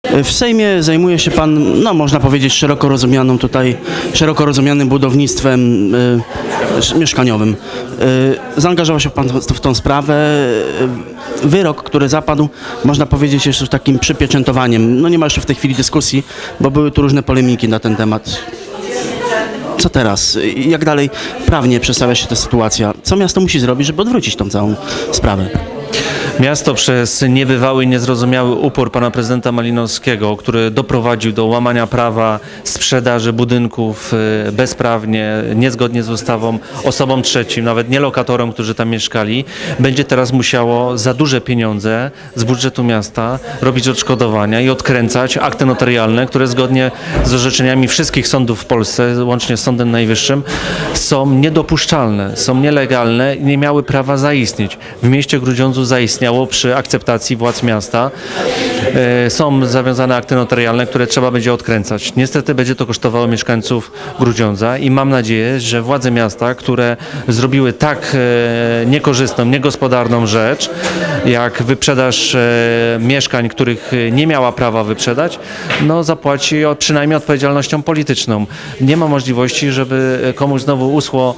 W Sejmie zajmuje się pan, no można powiedzieć, szeroko rozumianym budownictwem mieszkaniowym. Zaangażował się pan w tą sprawę. Wyrok, który zapadł, można powiedzieć, jest już takim przypieczętowaniem. No nie ma jeszcze w tej chwili dyskusji, bo były tu różne polemiki na ten temat. Co teraz? Jak dalej prawnie przedstawia się ta sytuacja? Co miasto musi zrobić, żeby odwrócić tą całą sprawę? Miasto przez niebywały i niezrozumiały upór pana prezydenta Malinowskiego, który doprowadził do łamania prawa, sprzedaży budynków bezprawnie, niezgodnie z ustawą osobom trzecim, nawet nie lokatorom, którzy tam mieszkali, będzie teraz musiało za duże pieniądze z budżetu miasta robić odszkodowania i odkręcać akty notarialne, które zgodnie z orzeczeniami wszystkich sądów w Polsce, łącznie z Sądem Najwyższym, są niedopuszczalne, są nielegalne i nie miały prawa zaistnieć. W mieście Grudziądzu zaistniało przy akceptacji władz miasta. Są zawiązane akty notarialne, które trzeba będzie odkręcać. Niestety będzie to kosztowało mieszkańców Grudziądza i mam nadzieję, że władze miasta, które zrobiły tak niekorzystną, niegospodarną rzecz, jak wyprzedaż mieszkań, których nie miała prawa wyprzedać, no zapłaci przynajmniej odpowiedzialnością polityczną. Nie ma możliwości, żeby komuś znowu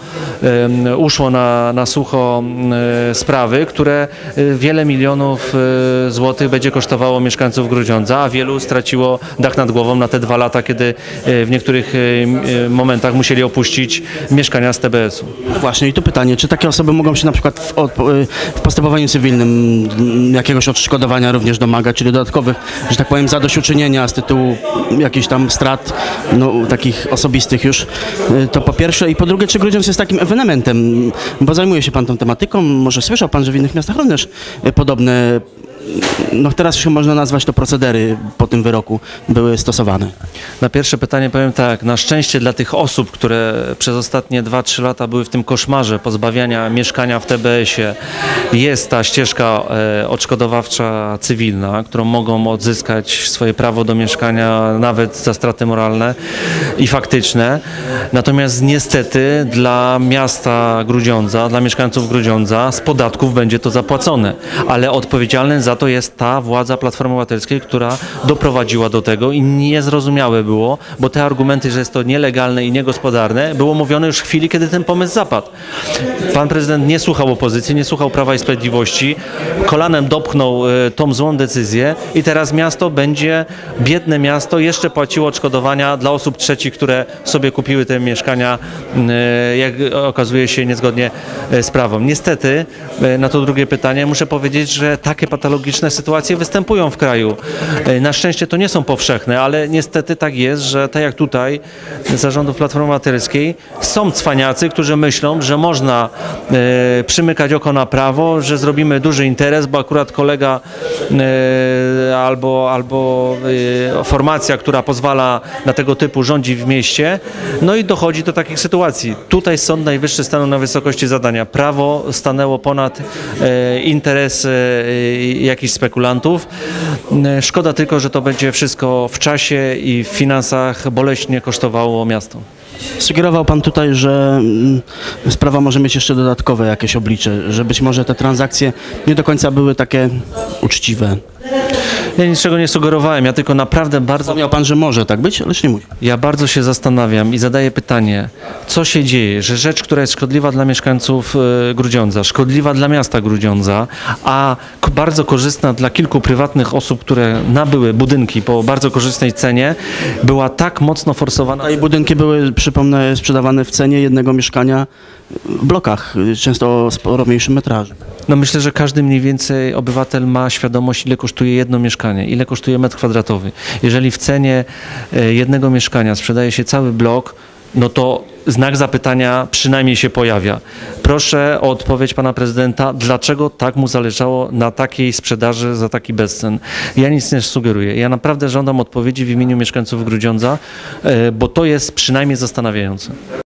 uszło na sucho sprawy, które wiele milionów złotych będzie kosztowało mieszkańców Grudziądza, a wielu straciło dach nad głową na te 2 lata, kiedy w niektórych momentach musieli opuścić mieszkania z TBS-u. Właśnie i tu pytanie, czy takie osoby mogą się na przykład w postępowaniu cywilnym jakiegoś odszkodowania również domagać, czyli dodatkowych, że tak powiem, zadośćuczynienia z tytułu jakichś tam strat, no, takich osobistych już, to po pierwsze. I po drugie, czy Grudziądz jest takim ewenementem, bo zajmuje się pan tą tematyką, może słyszał pan, że w innych miastach również podobne, no teraz już można nazwać to procedery po tym wyroku, były stosowane. Na pierwsze pytanie powiem tak, na szczęście dla tych osób, które przez ostatnie 2-3 lata były w tym koszmarze pozbawiania mieszkania w TBS-ie, jest ta ścieżka odszkodowawcza cywilna, którą mogą odzyskać swoje prawo do mieszkania nawet za straty moralne i faktyczne. Natomiast niestety dla miasta Grudziądza, dla mieszkańców Grudziądza z podatków będzie to zapłacone, ale odpowiedzialny za to jest ta władza Platformy Obywatelskiej, która doprowadziła do tego i niezrozumiałe było, bo te argumenty, że jest to nielegalne i niegospodarne, było mówione już w chwili, kiedy ten pomysł zapadł. Pan prezydent nie słuchał opozycji, nie słuchał Prawa i Sprawiedliwości, kolanem dopchnął tą złą decyzję i teraz miasto będzie, biedne miasto, jeszcze płaciło odszkodowania dla osób trzecich, które sobie kupiły te mieszkania, jak okazuje się, niezgodnie z prawem. Niestety, na to drugie pytanie muszę powiedzieć, że takie patologiczne sytuacje występują w kraju. Na szczęście to nie są powszechne, ale niestety tak jest, że tak jak tutaj za rządów Platformy Obywatelskiej są cwaniacy, którzy myślą, że można przymykać oko na prawo, że zrobimy duży interes, bo akurat kolega albo formacja, która pozwala na tego typu rządzi w mieście, no i dochodzi do takich sytuacji. Tutaj Sąd Najwyższy stanął na wysokości zadania. Prawo stanęło ponad interesy jakichś spekulantów. Szkoda tylko, że to będzie wszystko w czasie i w finansach boleśnie kosztowało miasto. Sugerował pan tutaj, że sprawa może mieć jeszcze dodatkowe jakieś oblicze, że być może te transakcje nie do końca były takie uczciwe. Ja niczego nie sugerowałem, ja tylko naprawdę bardzo... Wspomniał pan, że może tak być, lecz nie musi. Ja bardzo się zastanawiam i zadaję pytanie, co się dzieje, że rzecz, która jest szkodliwa dla mieszkańców Grudziądza, szkodliwa dla miasta Grudziądza, a bardzo korzystna dla kilku prywatnych osób, które nabyły budynki po bardzo korzystnej cenie, była tak mocno forsowana. I budynki były, przypomnę, sprzedawane w cenie jednego mieszkania w blokach, często o sporo mniejszym metrażu. No myślę, że każdy mniej więcej obywatel ma świadomość, ile kosztuje jedno mieszkanie, ile kosztuje metr kwadratowy. Jeżeli w cenie jednego mieszkania sprzedaje się cały blok, no to znak zapytania przynajmniej się pojawia. Proszę o odpowiedź pana prezydenta, dlaczego tak mu zależało na takiej sprzedaży za taki bezcen. Ja nic nie sugeruję. Ja naprawdę żądam odpowiedzi w imieniu mieszkańców Grudziądza, bo to jest przynajmniej zastanawiające.